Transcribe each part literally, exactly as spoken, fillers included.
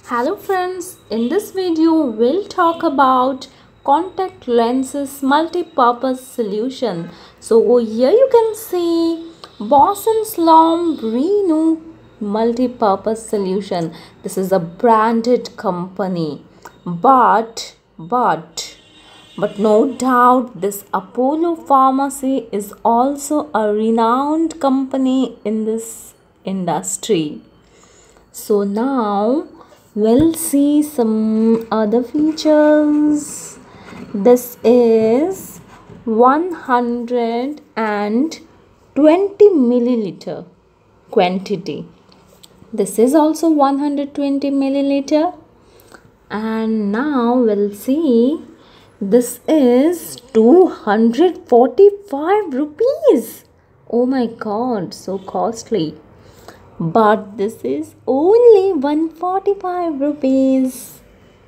Hello friends, in this video we'll talk about contact lenses multi-purpose solution. So here you can see Boston Slom Renew multi-purpose solution. This is a branded company, but but but no doubt this Apollo Pharmacy is also a renowned company in this industry. So now we'll see some other features. This is one hundred twenty milliliter quantity. This is also one hundred twenty milliliter. And now we'll see this is two hundred forty-five rupees. Oh my god, so costly. But this is only one hundred forty-five rupees.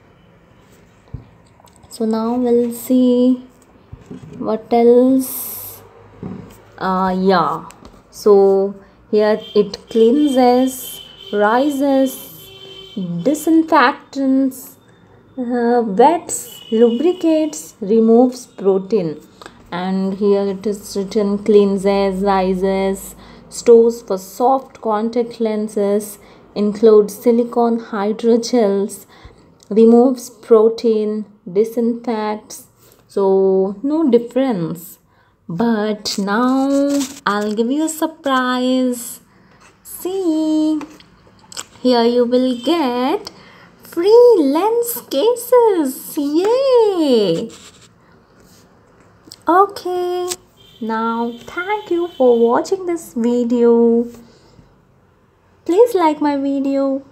So now we'll see what else. Uh, yeah. So here it cleanses, rises, disinfectants, uh, wets, lubricates, removes protein. And here it is written cleanses, rises, stores for soft contact lenses, includes silicone hydrogels, removes protein, disinfects. So no difference. But now I'll give you a surprise. See, here you will get free lens cases. Yay! Okay, now thank you for watching this video. Please like my video.